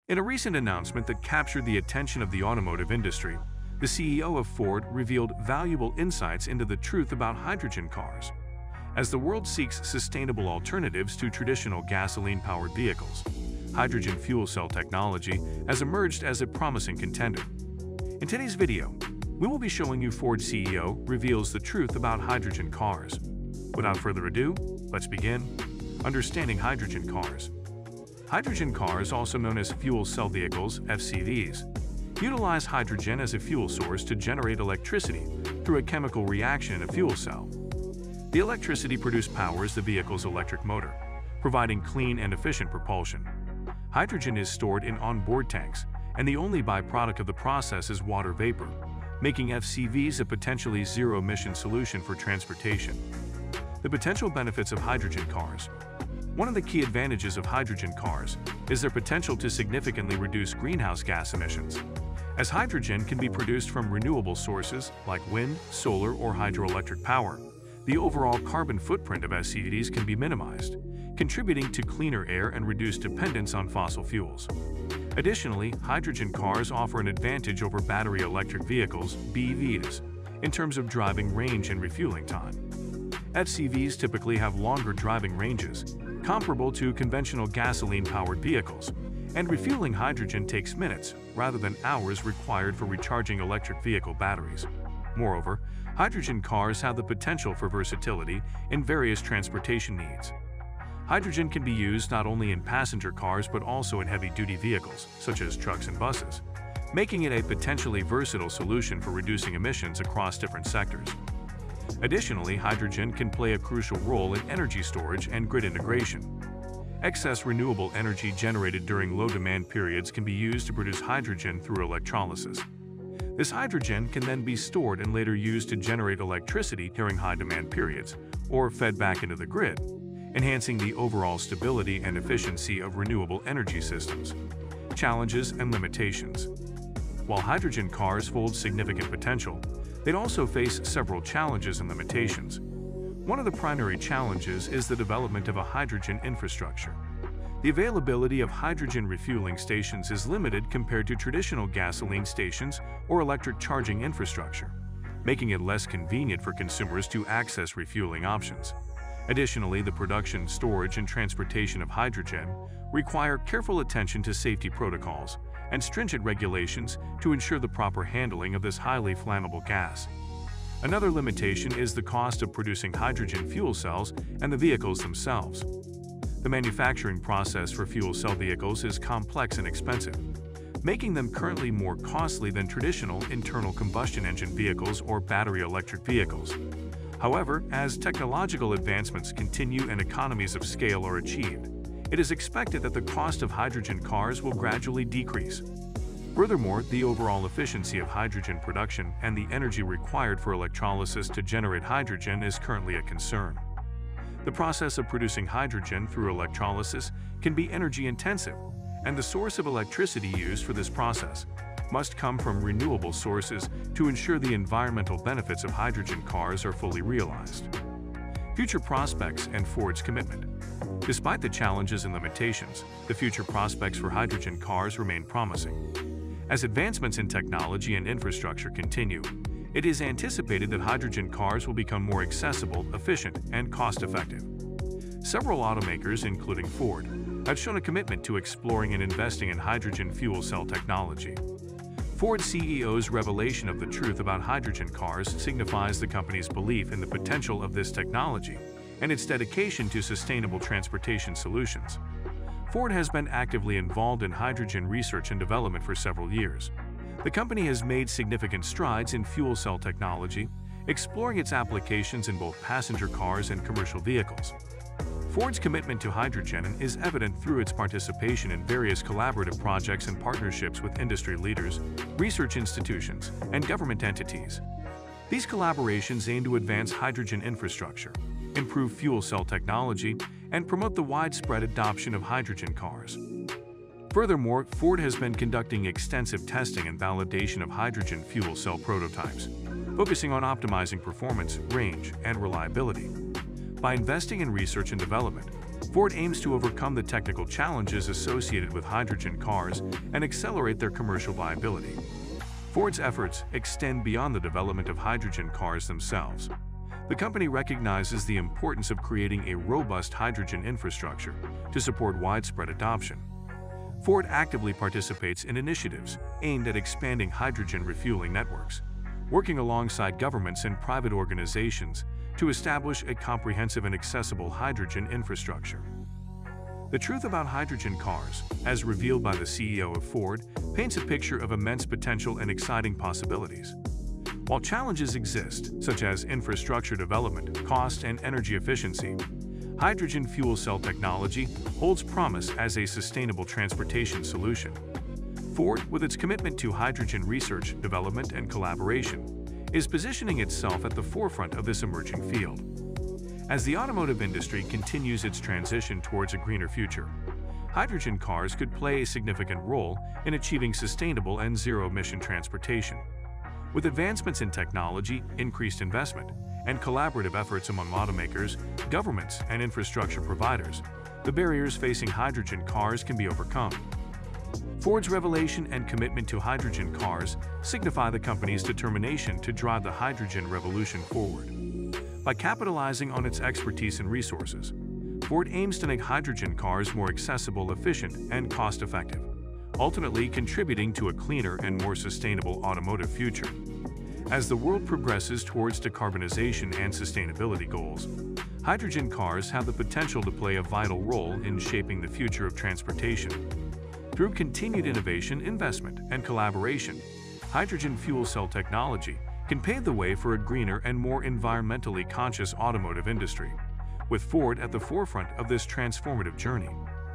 In a recent announcement that captured the attention of the automotive industry, the CEO of Ford revealed valuable insights into the truth about hydrogen cars. As the world seeks sustainable alternatives to traditional gasoline-powered vehicles, hydrogen fuel cell technology has emerged as a promising contender. In today's video, we will be showing you Ford CEO reveals the truth about hydrogen cars. Without further ado, let's begin. Understanding hydrogen cars. Hydrogen cars, also known as fuel cell vehicles, FCVs, utilize hydrogen as a fuel source to generate electricity through a chemical reaction in a fuel cell. The electricity produced powers the vehicle's electric motor, providing clean and efficient propulsion. Hydrogen is stored in onboard tanks, and the only byproduct of the process is water vapor, making FCVs a potentially zero-emission solution for transportation. The potential benefits of hydrogen cars. One of the key advantages of hydrogen cars is their potential to significantly reduce greenhouse gas emissions. As hydrogen can be produced from renewable sources like wind, solar, or hydroelectric power, the overall carbon footprint of FCVs can be minimized, contributing to cleaner air and reduced dependence on fossil fuels. Additionally, hydrogen cars offer an advantage over battery electric vehicles, BEVs, in terms of driving range and refueling time. FCVs typically have longer driving ranges, comparable to conventional gasoline-powered vehicles, and refueling hydrogen takes minutes rather than hours required for recharging electric vehicle batteries. Moreover, hydrogen cars have the potential for versatility in various transportation needs. Hydrogen can be used not only in passenger cars but also in heavy-duty vehicles, such as trucks and buses, making it a potentially versatile solution for reducing emissions across different sectors. Additionally, hydrogen can play a crucial role in energy storage and grid integration. Excess renewable energy generated during low-demand periods can be used to produce hydrogen through electrolysis. This hydrogen can then be stored and later used to generate electricity during high-demand periods, or fed back into the grid, enhancing the overall stability and efficiency of renewable energy systems. Challenges and limitations. While hydrogen cars hold significant potential, they'd also face several challenges and limitations. One of the primary challenges is the development of a hydrogen infrastructure. The availability of hydrogen refueling stations is limited compared to traditional gasoline stations or electric charging infrastructure, making it less convenient for consumers to access refueling options. Additionally, the production, storage, and transportation of hydrogen require careful attention to safety protocols and stringent regulations to ensure the proper handling of this highly flammable gas. Another limitation is the cost of producing hydrogen fuel cells and the vehicles themselves. The manufacturing process for fuel cell vehicles is complex and expensive, making them currently more costly than traditional internal combustion engine vehicles or battery electric vehicles. However, as technological advancements continue and economies of scale are achieved, it is expected that the cost of hydrogen cars will gradually decrease. Furthermore, the overall efficiency of hydrogen production and the energy required for electrolysis to generate hydrogen is currently a concern. The process of producing hydrogen through electrolysis can be energy-intensive, and the source of electricity used for this process must come from renewable sources to ensure the environmental benefits of hydrogen cars are fully realized. Future prospects and Ford's commitment. Despite the challenges and limitations, the future prospects for hydrogen cars remain promising. As advancements in technology and infrastructure continue, it is anticipated that hydrogen cars will become more accessible, efficient, and cost-effective. Several automakers, including Ford, have shown a commitment to exploring and investing in hydrogen fuel cell technology. Ford CEO's revelation of the truth about hydrogen cars signifies the company's belief in the potential of this technology and its dedication to sustainable transportation solutions. Ford has been actively involved in hydrogen research and development for several years. The company has made significant strides in fuel cell technology, exploring its applications in both passenger cars and commercial vehicles. Ford's commitment to hydrogen is evident through its participation in various collaborative projects and partnerships with industry leaders, research institutions, and government entities. These collaborations aim to advance hydrogen infrastructure, improve fuel cell technology, and promote the widespread adoption of hydrogen cars. Furthermore, Ford has been conducting extensive testing and validation of hydrogen fuel cell prototypes, focusing on optimizing performance, range, and reliability. By investing in research and development, Ford aims to overcome the technical challenges associated with hydrogen cars and accelerate their commercial viability. Ford's efforts extend beyond the development of hydrogen cars themselves. The company recognizes the importance of creating a robust hydrogen infrastructure to support widespread adoption. Ford actively participates in initiatives aimed at expanding hydrogen refueling networks, working alongside governments and private organizations to establish a comprehensive and accessible hydrogen infrastructure. The truth about hydrogen cars, as revealed by the CEO of Ford, paints a picture of immense potential and exciting possibilities. While challenges exist, such as infrastructure development, cost, and energy efficiency, hydrogen fuel cell technology holds promise as a sustainable transportation solution. Ford, with its commitment to hydrogen research, development, and collaboration, is positioning itself at the forefront of this emerging field. As the automotive industry continues its transition towards a greener future, hydrogen cars could play a significant role in achieving sustainable and zero-emission transportation. With advancements in technology, increased investment, and collaborative efforts among automakers, governments, and infrastructure providers, the barriers facing hydrogen cars can be overcome. Ford's revelation and commitment to hydrogen cars signify the company's determination to drive the hydrogen revolution forward. By capitalizing on its expertise and resources, Ford aims to make hydrogen cars more accessible, efficient, and cost-effective, ultimately contributing to a cleaner and more sustainable automotive future. As the world progresses towards decarbonization and sustainability goals, hydrogen cars have the potential to play a vital role in shaping the future of transportation. Through continued innovation, investment, and collaboration, hydrogen fuel cell technology can pave the way for a greener and more environmentally conscious automotive industry, with Ford at the forefront of this transformative journey.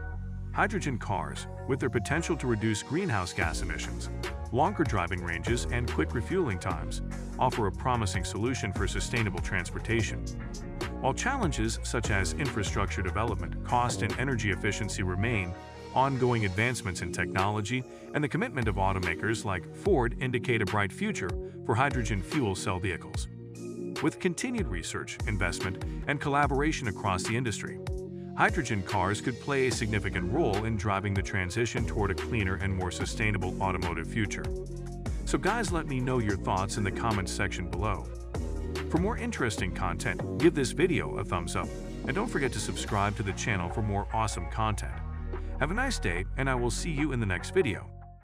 Hydrogen cars, with their potential to reduce greenhouse gas emissions, longer driving ranges, and quick refueling times, offer a promising solution for sustainable transportation. While challenges such as infrastructure development, cost, and energy efficiency remain, ongoing advancements in technology and the commitment of automakers like Ford indicate a bright future for hydrogen fuel cell vehicles. With continued research, investment, and collaboration across the industry, hydrogen cars could play a significant role in driving the transition toward a cleaner and more sustainable automotive future. So guys, let me know your thoughts in the comments section below. For more interesting content, give this video a thumbs up, and don't forget to subscribe to the channel for more awesome content. Have a nice day, and I will see you in the next video.